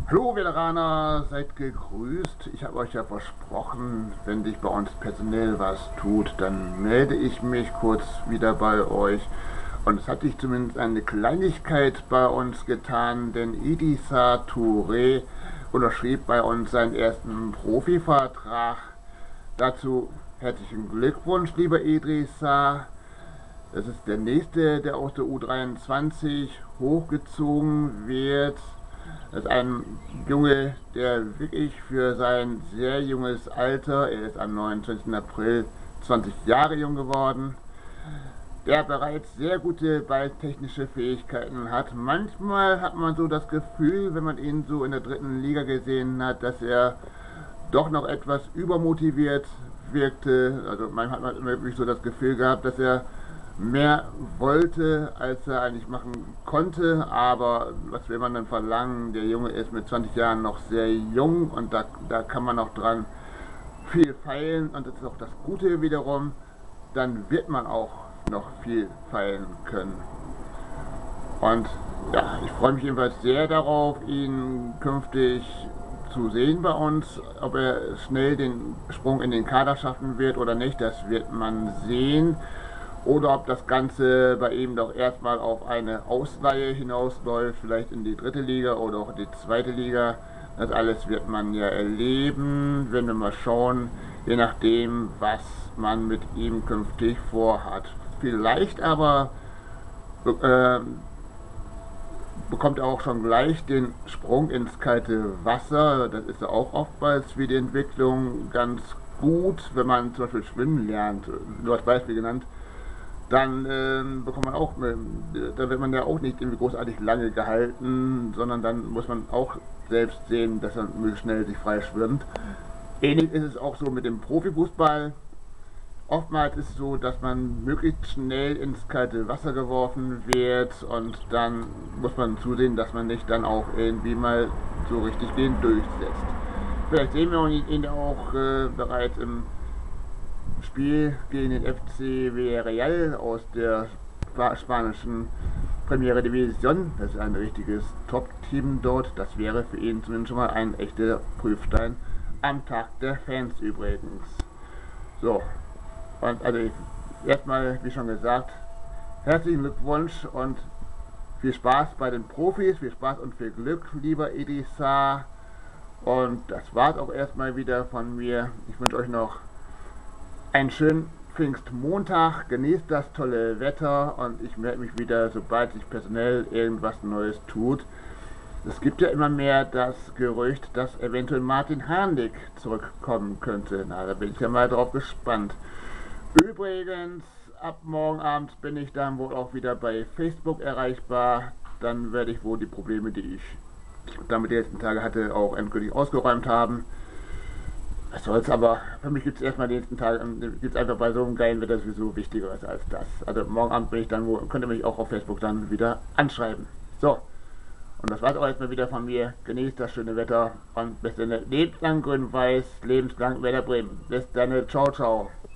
Hallo Veteraner, seid gegrüßt. Ich habe euch ja versprochen, wenn sich bei uns personell was tut, dann melde ich mich kurz wieder bei euch. Und es hat sich zumindest eine Kleinigkeit bei uns getan, denn Idrissa Touré unterschrieb bei uns seinen ersten Profivertrag. Dazu herzlichen Glückwunsch, lieber Idrissa. Das ist der nächste, der aus der U23 hochgezogen wird. Das ist ein Junge, der wirklich für sein sehr junges Alter, er ist am 29. April 20 Jahre jung geworden, der bereits sehr gute balltechnische Fähigkeiten hat. Manchmal hat man so das Gefühl, wenn man ihn so in der dritten Liga gesehen hat, dass er doch noch etwas übermotiviert wirkte. Also manchmal hat man wirklich so das Gefühl gehabt, dass er mehr wollte, als er eigentlich machen konnte, aber was will man dann verlangen? Der Junge ist mit 20 Jahren noch sehr jung und da kann man noch dran viel feilen und das ist auch das Gute wiederum, dann wird man auch noch viel feilen können. Und ja, ich freue mich jedenfalls sehr darauf, ihn künftig zu sehen bei uns. Ob er schnell den Sprung in den Kader schaffen wird oder nicht, das wird man sehen. Oder ob das Ganze bei ihm doch erstmal auf eine Ausleihe hinausläuft, vielleicht in die dritte Liga oder auch in die zweite Liga. Das alles wird man ja erleben, wenn wir mal schauen, je nachdem, was man mit ihm künftig vorhat. Vielleicht aber bekommt er auch schon gleich den Sprung ins kalte Wasser. Das ist ja auch oftmals für die Entwicklung ganz gut, wenn man zum Beispiel schwimmen lernt, nur als Beispiel genannt. Dann bekommt man auch, da wird man ja auch nicht irgendwie großartig lange gehalten, sondern dann muss man auch selbst sehen, dass er möglichst schnell sich frei schwimmt. Ähnlich ist es auch so mit dem Profifußball. Oftmals ist es so, dass man möglichst schnell ins kalte Wasser geworfen wird und dann muss man zusehen, dass man nicht dann auch irgendwie mal so richtig den durchsetzt. Vielleicht sehen wir ihn auch bereits im Spiel gegen den FC Villarreal aus der spanischen Primera División. Das ist ein richtiges Top-Team dort. Das wäre für ihn zumindest schon mal ein echter Prüfstein am Tag der Fans übrigens. So, und also erstmal, wie schon gesagt, herzlichen Glückwunsch und viel Spaß bei den Profis, viel Spaß und viel Glück, lieber Idrissa. Und das war's auch erstmal wieder von mir. Ich wünsche euch noch einen schönen Pfingstmontag, genießt das tolle Wetter und ich melde mich wieder, sobald sich personell irgendwas Neues tut. Es gibt ja immer mehr das Gerücht, dass eventuell Martin Harnik zurückkommen könnte. Na, da bin ich ja mal drauf gespannt. Übrigens, ab morgen Abend bin ich dann wohl auch wieder bei Facebook erreichbar. Dann werde ich wohl die Probleme, die ich damit die letzten Tage hatte, auch endgültig ausgeräumt haben. Was soll's, aber für mich gibt es erstmal die nächsten Tage, gibt es einfach bei so einem geilen Wetter sowieso Wichtigeres als das. Also morgen Abend bin ich dann wohl, könnt ihr mich auch auf Facebook dann wieder anschreiben. So, und das war's auch erstmal wieder von mir. Genießt das schöne Wetter und bis dann. Lebenslang grün-weiß, lebenslang Werder Bremen. Bis dann, ciao, ciao.